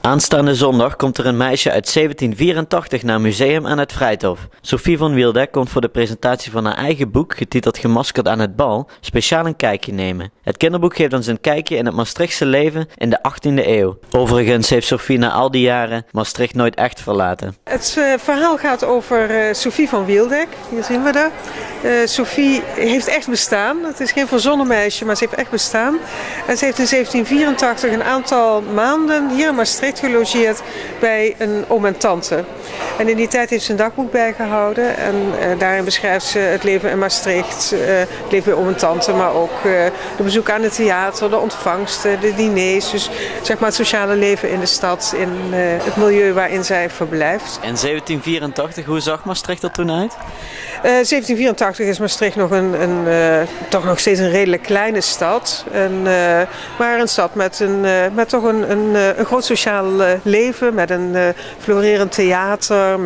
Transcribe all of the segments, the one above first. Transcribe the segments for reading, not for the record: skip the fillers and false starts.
Aanstaande zondag komt er een meisje uit 1784 naar museum aan het Vrijthof. Sophie van Wieldek komt voor de presentatie van haar eigen boek, getiteld Gemaskerd aan het bal, speciaal een kijkje nemen. Het kinderboek geeft ons een kijkje in het Maastrichtse leven in de 18e eeuw. Overigens heeft Sophie na al die jaren Maastricht nooit echt verlaten. Het verhaal gaat over Sophie van Wieldek. Hier zien we haar. Sophie heeft echt bestaan. Het is geen verzonnen meisje, maar ze heeft echt bestaan. En ze heeft in 1784 een aantal maanden hier in Maastricht gelogeerd bij een oom en tante. En in die tijd heeft ze een dagboek bijgehouden. En daarin beschrijft ze het leven in Maastricht, het leven bij oom en tante, maar ook de bezoek aan het theater, de ontvangsten, de diners. Dus zeg maar het sociale leven in de stad, in het milieu waarin zij verblijft. In 1784, hoe zag Maastricht er toen uit? 1784 is Maastricht nog toch nog steeds een redelijk kleine stad. Maar een stad met toch een groot sociaal leven, met een florerend theater,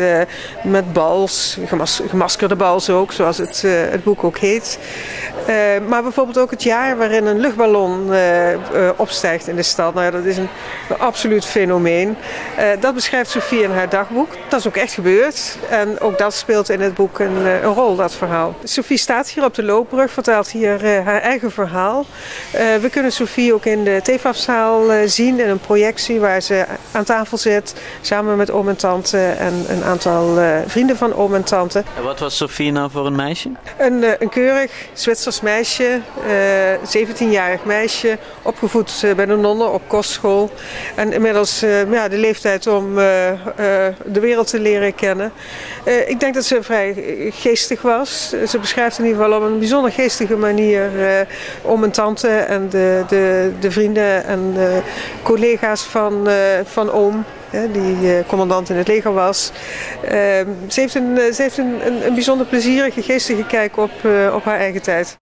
met bals, gemaskerde bals ook, zoals het boek ook heet. Maar bijvoorbeeld ook het jaar waarin een luchtballon opstijgt in de stad. Nou ja, dat is een absoluut fenomeen. Dat beschrijft Sophie in haar dagboek. Dat is ook echt gebeurd. En ook dat speelt in het boek een rol, dat verhaal. Sophie staat hier op de loopbrug, vertelt hier haar eigen verhaal. We kunnen Sophie ook in de TEFAF-zaal zien in een projectie waar ze aan tafel zit, samen met oom en tante en een aantal vrienden van oom en tante. En wat was Sophie nou voor een meisje? Een keurig Zwitsers meisje, 17-jarig meisje, opgevoed bij de nonnen op kostschool. En inmiddels de leeftijd om de wereld te leren kennen. Ik denk dat ze vrij geestig was. Ze beschrijft in ieder geval op een bijzonder geestige manier oom en tante en de vrienden en collega's van oom, die commandant in het leger was. Ze heeft een bijzonder plezierige, geestige kijk op haar eigen tijd.